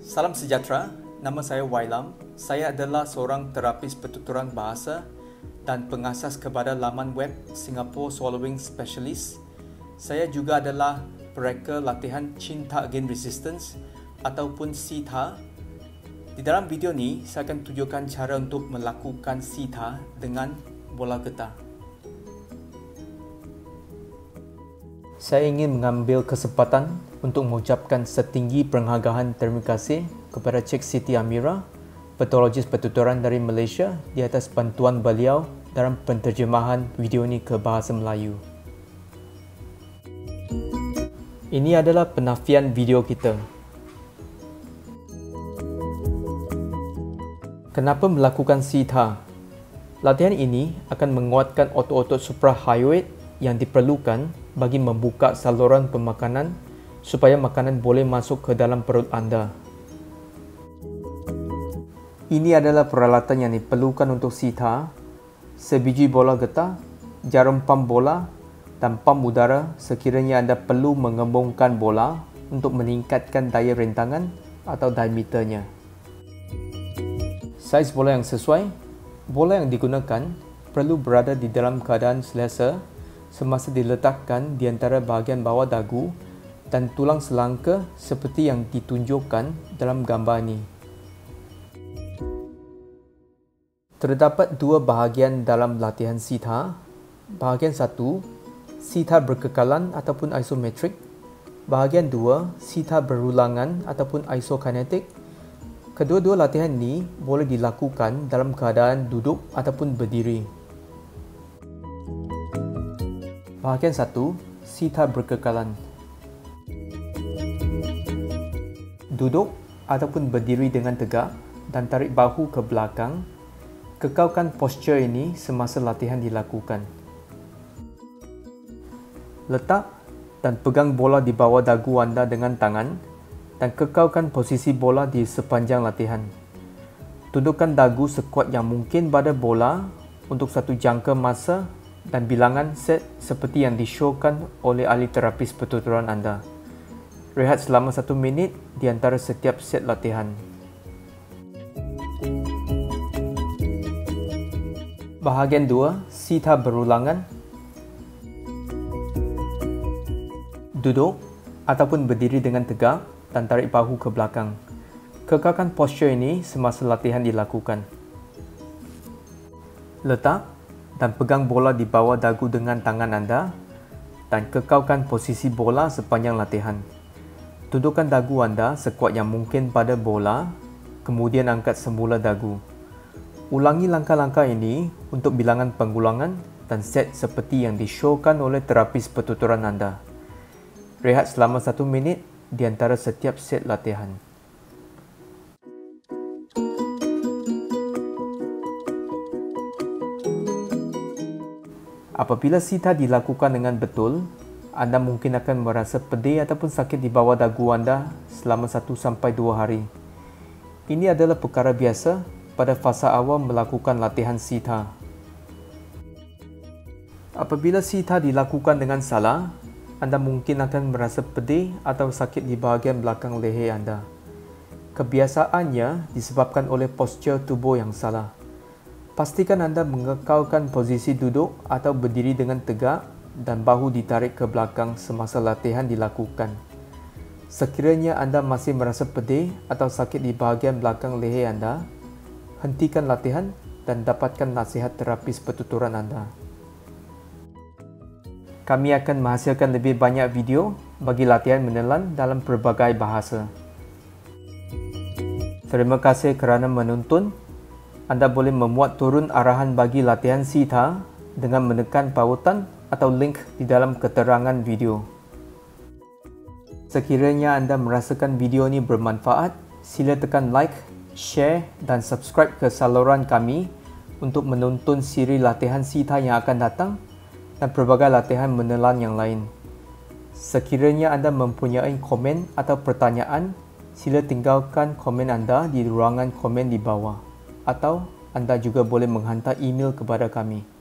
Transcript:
Salam sejahtera, nama saya Wailam. Saya adalah seorang terapis pertuturan bahasa dan pengasas kepada laman web Singapore Swallowing Specialist. Saya juga adalah pereka latihan Cinta Against Resistance ataupun CITA. Di dalam video ni, saya akan tunjukkan cara untuk melakukan CITA dengan bola getah. Saya ingin mengambil kesempatan untuk mengucapkan setinggi penghargaan terima kasih kepada Cik Siti Amira, patologis pertuturan dari Malaysia, di atas bantuan beliau dalam penterjemahan video ini ke bahasa Melayu. Ini adalah penafian video kita. Kenapa melakukan CITA? Latihan ini akan menguatkan otot-otot suprahyoid yang diperlukan bagi membuka saluran pemakanan supaya makanan boleh masuk ke dalam perut anda. Ini adalah peralatan yang diperlukan untuk CITA: sebiji bola getah, jarum pam bola dan pam udara sekiranya anda perlu mengembungkan bola untuk meningkatkan daya rentangan atau diameternya. Saiz bola yang sesuai. Bola yang digunakan perlu berada di dalam keadaan selesa semasa diletakkan di antara bahagian bawah dagu dan tulang selangka seperti yang ditunjukkan dalam gambar ini. Terdapat dua bahagian dalam latihan CITA. Bahagian satu, CITA berkekalan ataupun isometrik. Bahagian dua, CITA berulangan ataupun isokinetik. Kedua-dua latihan ini boleh dilakukan dalam keadaan duduk ataupun berdiri. Bahagian 1, CITA berkekalan. Duduk ataupun berdiri dengan tegak dan tarik bahu ke belakang. Kekalkan postur ini semasa latihan dilakukan. Letak dan pegang bola di bawah dagu anda dengan tangan dan kekalkan posisi bola di sepanjang latihan. Tundukkan dagu sekuat yang mungkin pada bola untuk satu jangka masa dan bilangan set seperti yang disyorkan oleh ahli terapis pertuturan anda. Rehat selama 1 minit di antara setiap set latihan. Bahagian 2, CITA berulangan. Duduk ataupun berdiri dengan tegak dan tarik bahu ke belakang. Kekalkan postur ini semasa latihan dilakukan. Letak dan pegang bola di bawah dagu dengan tangan anda dan kekalkan posisi bola sepanjang latihan. Tundukkan dagu anda sekuat yang mungkin pada bola, kemudian angkat semula dagu. Ulangi langkah-langkah ini untuk bilangan pengulangan dan set seperti yang disyorkan oleh terapis pertuturan anda. Rehat selama 1 minit di antara setiap set latihan. Apabila CITA dilakukan dengan betul, anda mungkin akan merasa pedih ataupun sakit di bawah dagu anda selama 1-2 hari. Ini adalah perkara biasa pada fasa awal melakukan latihan CITA. Apabila CITA dilakukan dengan salah, anda mungkin akan merasa pedih atau sakit di bahagian belakang leher anda. Kebiasaannya disebabkan oleh postur tubuh yang salah. Pastikan anda mengekalkan posisi duduk atau berdiri dengan tegak dan bahu ditarik ke belakang semasa latihan dilakukan. Sekiranya anda masih merasa pedih atau sakit di bahagian belakang leher anda, hentikan latihan dan dapatkan nasihat terapis pertuturan anda. Kami akan menghasilkan lebih banyak video bagi latihan menelan dalam pelbagai bahasa. Terima kasih kerana menonton. Anda boleh memuat turun arahan bagi latihan CITA dengan menekan pautan atau link di dalam keterangan video. Sekiranya anda merasakan video ini bermanfaat, sila tekan like, share dan subscribe ke saluran kami untuk menonton siri latihan CITA yang akan datang dan pelbagai latihan menelan yang lain. Sekiranya anda mempunyai komen atau pertanyaan, sila tinggalkan komen anda di ruangan komen di bawah, atau anda juga boleh menghantar email kepada kami.